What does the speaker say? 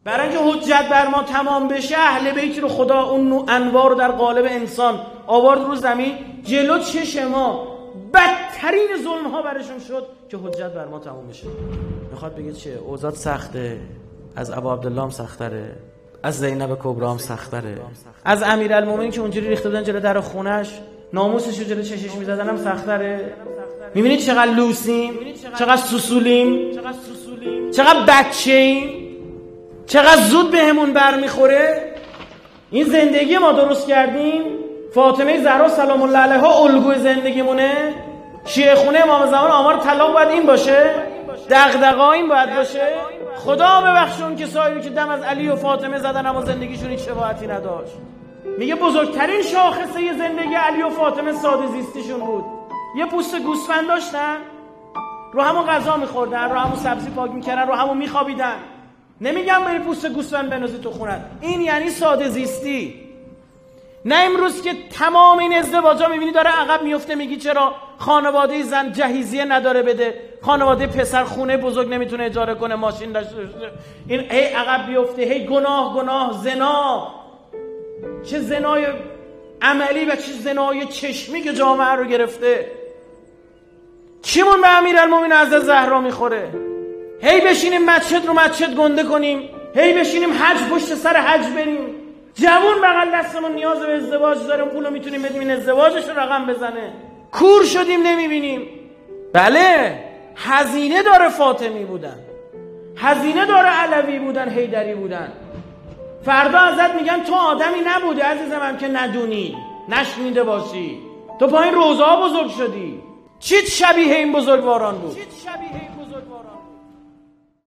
برای اینکه حجت بر ما تمام بشه، اهل بیتی رو خدا اون انوار رو در قالب انسان آورد رو زمین، جلو چشم ما بدترین ظلم ها برشون شد که حجت بر ما تمام بشه. میخواد بگه چه؟ اوضاع سخته، از ابا عبدالله هم سختره، از زینب کبری هم سختره، از امیرالمومنین که اونجوری ریخته بودن جلو در خونش، ناموسش رو جلو چشش میزدن هم سختره. میبینید چقدر لوسیم، چقدر سوسولیم، چقدر بچه‌ایم، چقدر زود بهمون برمیخوره. این زندگی ما درست کردیم. فاطمه زهرا سلام الله علیها الگوی زندگیمونه. شیعه خونه امام زمان آمار طلاق باید این باشه، دغدغه‌ها این باید باشه. خدا ببخشه اون کسایی که دم از علی و فاطمه زدن اما زندگیشون هیچ شباهتی نداشت. میگه بزرگترین شاخصه زندگی علی و فاطمه ساده زیستیشون بود. یه پوست گوسفند داشتن، رو همون غذا میخوردن، رو همون سبزی پاک میکردن، رو همون میخوابیدن. نمیگم بری پوست گوسفند بنازی تو خونت، این یعنی ساده زیستی. نه امروز که تمام این ازدواجا میبینی داره عقب میفته. میگی چرا خانواده زن جهیزیه نداره بده، خانواده پسر خونه بزرگ نمیتونه اجاره کنه، ماشین داشته باشه، این هی عقب بیفته، هی گناه، زنا. چه زنای عملی و چه زنای چشمی که جامعه رو گرفته. چیمون به امیرالمومنین از زهرا میخوره؟ هی بشینیم مسجد رو مسجد گنده کنیم، هی بشینیم حج پشت سر حج بریم. جوون بغل دستمون نیاز به ازدواج داره، پولو میتونیم بدیم این ازدواجش رو رقم بزنه. کور شدیم نمیبینیم. بله هزینه داره فاطمی بودن، هزینه داره علوی بودن، حیدری بودن. فردا ازت میگن تو آدمی نبودی عزیزم که ندونی، نشنیده باشی، تو پایین روزها بزرگ شدی. چیت شبیه این بزرگواران بود.